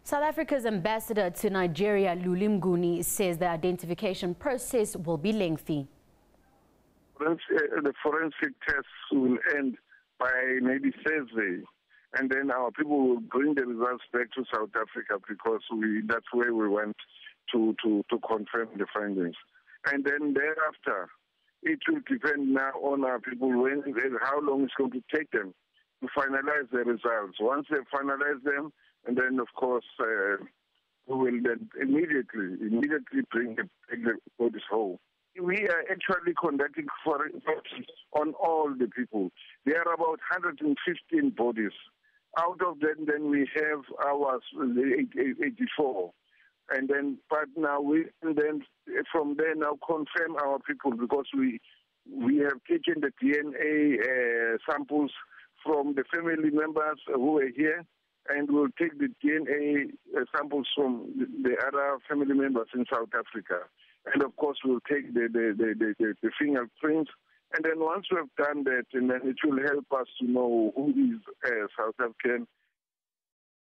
South Africa's ambassador to Nigeria, Lulu Mguni, says the identification process will be lengthy. The forensic tests will end by maybe Thursday, and then our people will bring the results back to South Africa because that's where we went to confirm the findings. And then thereafter, it will depend now on our people how long it's going to take them to finalize the results. Once they finalize them, and then of course we will then immediately bring the bodies home. We are actually conducting forensics on all the people. There are about 115 bodies. Out of them, then we have ours, 84. And then, but now from there now confirm our people because we have taken the DNA samples from the family members who are here, and we'll take the DNA samples from the other family members in South Africa. And of course, we'll take the fingerprints. And then once we have done that, and then it will help us to know who is South African